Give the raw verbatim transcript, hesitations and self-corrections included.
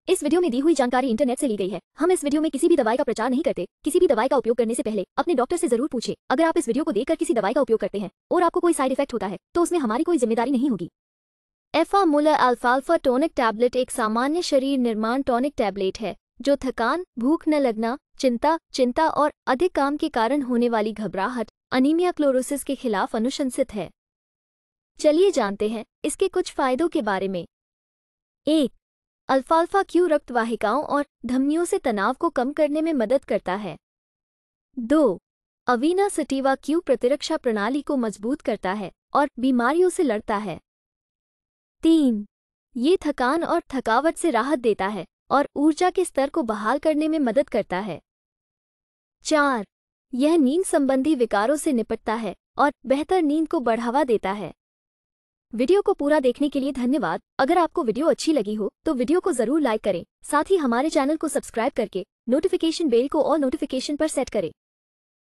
इस वीडियो में दी हुई जानकारी इंटरनेट से ली गई है। हम इस वीडियो में किसी भी दवाई का प्रचार नहीं करते। किसी भी दवाई का उपयोग करने से पहले अपने डॉक्टर से जरूर पूछें। अगर आप इस वीडियो को देखकर किसी दवाई का उपयोग करते हैं और आपको कोई साइड इफेक्ट होता है तो उसमें हमारी कोई जिम्मेदारी नहीं होगी। एफा मुलर अल्फाल्फा टॉनिक टैबलेट एक सामान्य शरीर निर्माण टॉनिक टैबलेट है जो थकान, भूख न लगना, चिंता चिंता और अधिक काम के कारण होने वाली घबराहट, अनीमिया, क्लोरोसिस के खिलाफ अनुशंसित है। चलिए जानते हैं इसके कुछ फायदों के बारे में। एक, अल्फाल्फा क्यू रक्त वाहिकाओं और धमनियों से तनाव को कम करने में मदद करता है। दो, अवीना सटिवा क्यू प्रतिरक्षा प्रणाली को मजबूत करता है और बीमारियों से लड़ता है। तीन, ये थकान और थकावट से राहत देता है और ऊर्जा के स्तर को बहाल करने में मदद करता है। चार, यह नींद संबंधी विकारों से निपटता है और बेहतर नींद को बढ़ावा देता है। वीडियो को पूरा देखने के लिए धन्यवाद। अगर आपको वीडियो अच्छी लगी हो तो वीडियो को जरूर लाइक करें। साथ ही हमारे चैनल को सब्सक्राइब करके नोटिफिकेशन बेल को ऑल नोटिफिकेशन पर सेट करें।